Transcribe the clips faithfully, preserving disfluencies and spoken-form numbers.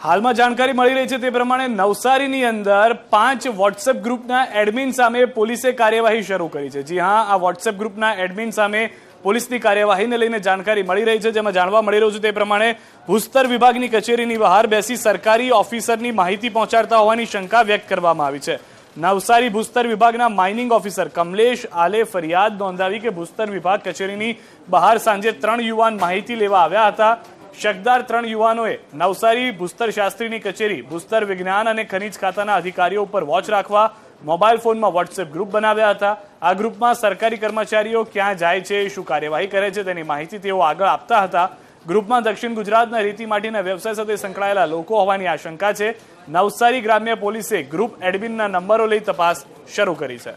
હાલમાં જાણકારી મળી રહી છે તે પ્રમાણે નવસારીની અંદર પાંચ વોટ્સએપ ગ્રુપના એડમિન સામે પોલીસે કાર્યવાહી શરૂ કરી છે। જી હા, આ વોટ્સએપ ગ્રુપના એડમિન સામે પોલીસની કાર્યવાહીને લઈને જાણકારી મળી રહી છે, જેમાં જાણવા મળી રહ્યું છે તે પ્રમાણે ભૂસ્તર વિભાગની કચેરીની બહાર બેસી સરકારી ઓફિસરની માહિતી પહોંચાડતા હોવાની શંકા વ્યક્ત કરવામાં આવી છે। નવસારી ભૂસ્તર વિભાગના માઇનિંગ ઓફિસર કમલેશ આલે ફરિયાદ નોંધાવી કે ભૂસ્તર વિભાગ કચેરીની બહાર સાંજે ત્રણ યુવાન માહિતી લેવા આવ્યા હતા। શકદાર ત્રણ યુવાનોએ નવસારી ભૂસ્તર શાસ્ત્રીની કચેરી, ભૂસ્તર વિજ્ઞાન અને ખનિજ ખાતાના અધિકારીઓ ઉપર વોચ રાખવા મોબાઈલ ફોનમાં વોટ્સએપ ગ્રુપ બનાવ્યા હતા। આ ગ્રુપમાં સરકારી કર્મચારીઓ ક્યાં જાય છે, શું કાર્યવાહી કરે છે તેની માહિતી તેઓ આગળ આપતા હતા। ગ્રુપમાં દક્ષિણ ગુજરાતના રેતી માટીના વ્યવસાય સાથે સંકળાયેલા લોકો હોવાની આશંકા છે। નવસારી ગ્રામ્ય પોલીસે ગ્રુપ એડમિનના નંબરો લઈ તપાસ શરૂ કરી છે।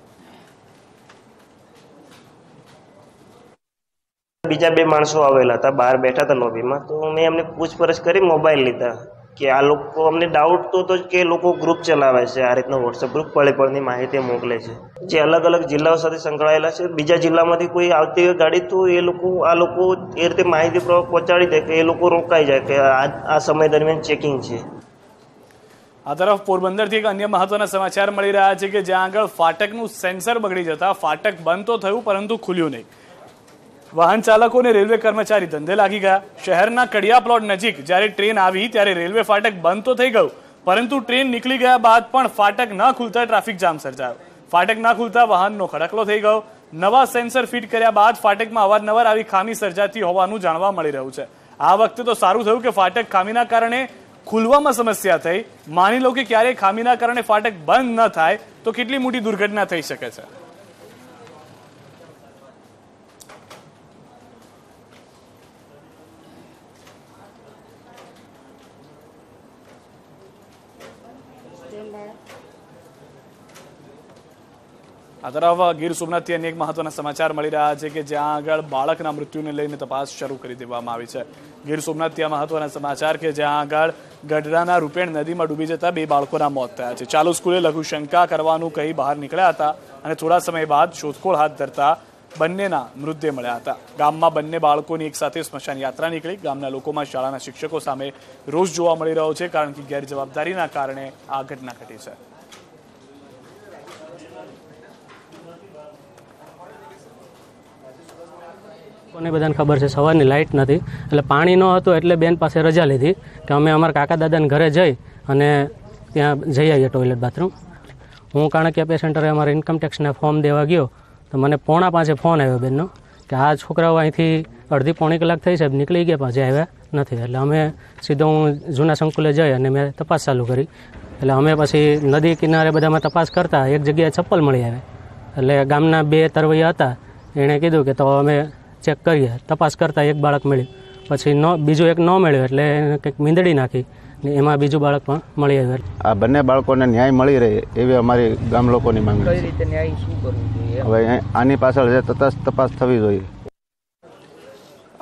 બીજા બે માણસો આવેલા હતા, બહાર બેઠા હતા લોબીમાં, તો મેં એમને પૂછપરછ કરી મોબાઈલ લીધા કે આ લોકો, અમને ડાઉટ તો હતો કે લોકો ગ્રુપ ચલાવે છે, આ રીતના વોટ્સએપ ગ્રુપ પળે પળની માહિતી મોકલે છે, જે અલગ અલગ જિલ્લાઓ સાથે સંકળાયેલા છે। બીજા જિલ્લામાંથી કોઈ આવતી હોય ગાડી તો એ લોકો આ લોકો એ રીતે માહિતી પહોંચાડી દે કે એ લોકો રોકાઈ જાય કે આ સમય દરમિયાન ચેકિંગ છે। આ તરફ પોરબંદરથી એક અન્ય મહત્વના સમાચાર મળી રહ્યા છે કે જ્યાં આગળ ફાટકનું સેન્સર બગડી જતા ફાટક બંધ તો થયું પરંતુ ખુલ્યું નહીં। વાહન ચાલકો અને રેલવે કર્મચારી ધંધે લાગી ગયા। શહેરના કડિયા પ્લોટ નજીક જ્યારે ટ્રેન આવી ત્યારે રેલવે ફાટક બંધ તો થઈ ગયું, પરંતુ ટ્રેન નીકળી ગયા બાદ પણ ફાટક ન ખુલતા ટ્રાફિક જામ સર્જાયો। ફાટક ન ખુલતા વાહનનો ખડકલો થઈ ગયો। નવા સેન્સર ફિટ કર્યા બાદ ફાટકમાં અવારનવાર આવી ખામી સર્જાતી હોવાનું જાણવા મળી રહ્યું છે। આ વખતે તો સારું થયું કે ફાટક ખામીના કારણે ખુલવામાં સમસ્યા થઈ। માની લો કે ક્યારેય ખામીના કારણે ફાટક બંધ ન થાય તો કેટલી મોટી દુર્ઘટના થઈ શકે છે। આ તરફ ગીર સોમનાથથી અન્ય એક મહત્વના સમાચાર મળી રહ્યા છે કે જ્યાં આગળ બાળકના મૃત્યુને લઈને તપાસ શરૂ કરી દેવામાં આવી છે। ગીર સોમનાથથી આ મહત્વના સમાચાર કે જ્યાં આગળ ગઢડાના રૂપેણ નદીમાં ડૂબી જતા બે બાળકોના મોત થયા છે। ચાલુ સ્કૂલે લઘુશંકા કરવાનું કહી બહાર નીકળ્યા હતા અને થોડા સમય બાદ શોધખોળ હાથ ધરતા બંનેના મૃતદેહ મળ્યા હતા। ગામમાં બંને બાળકોની એક સાથે સ્મશાન યાત્રા નીકળી। ગામના લોકોમાં શાળાના શિક્ષકો સામે રોષ જોવા મળી રહ્યો છે, કારણ કે ગેરજવાબદારીના કારણે આ ઘટના ઘટી છે। કોને બધાને ખબર છે સવારની લાઇટ નથી, એટલે પાણી ન હતું એટલે બેન પાસે રજા લીધી કે અમે અમારા કાકા દાદાને ઘરે જઈ અને ત્યાં જઈ આવીએ ટોયલેટ બાથરૂમ। હું કાણકિયા પે સેન્ટરે અમારા ઇન્કમટેક્સના ફોર્મ દેવા ગયો તો મને પોણા પાંચે ફોન આવ્યો બેનનો કે આ છોકરાઓ અહીંથી અડધી પોણી કલાક થઈ સાહેબ નીકળી ગયા, પાછે આવ્યા નથી। એટલે અમે સીધો હું જૂના સંકુલે જઈ અને મેં તપાસ ચાલુ કરી। એટલે અમે પછી નદી કિનારે બધામાં તપાસ કરતા એક જગ્યાએ ચપ્પલ મળી આવે, એટલે ગામના બે તરવૈયા હતા, એણે કીધું કે તો અમે ચેક કરીએ। તપાસ કરતા એક બાળક મળ્યું, પછી ન બીજું એક ન મળ્યું એટલે એને કંઈક મીંદડી નાખી ને એમાં બીજું બાળક પણ મળી આવ્યું। આ બંને બાળકોને ન્યાય મળી રહે એવી અમારી ગામ લોકોની માંગણી છે। કઈ રીતે ન્યાય શું કરવું જોઈએ? હવે આની પાછળ જે તપાસ તપાસ થવી જોઈએ।